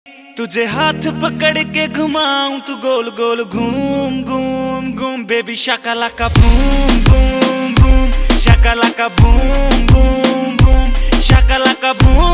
तुझे हाथ पकड़ के घुमाऊं तू गोल गोल घूम घूम घूम baby shakalaka boom boom boom shakalaka boom boom boom shakalaka boom